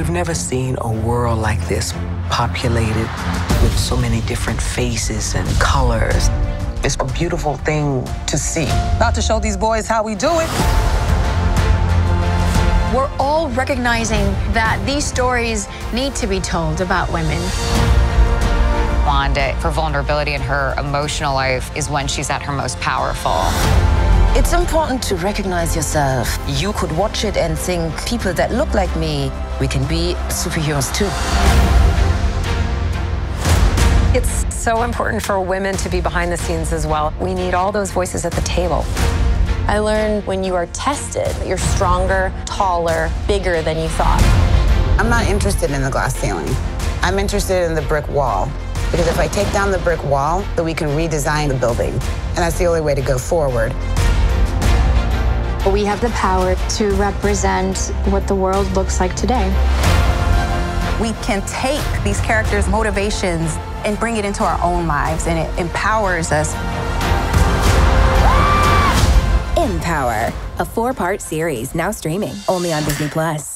We've never seen a world like this populated with so many different faces and colors. It's a beautiful thing to see. About to show these boys how we do it. We're all recognizing that these stories need to be told about women. Wanda, her vulnerability in her emotional life is when she's at her most powerful. It's important to recognize yourself. You could watch it and think, people that look like me, we can be superheroes too. It's so important for women to be behind the scenes as well. We need all those voices at the table. I learned when you are tested, you're stronger, taller, bigger than you thought. I'm not interested in the glass ceiling. I'm interested in the brick wall. Because if I take down the brick wall, then we can redesign the building. And that's the only way to go forward. We have the power to represent what the world looks like today. We can take these characters' motivations and bring it into our own lives, and it empowers us. MPower, a 4-part series now streaming only on Disney+.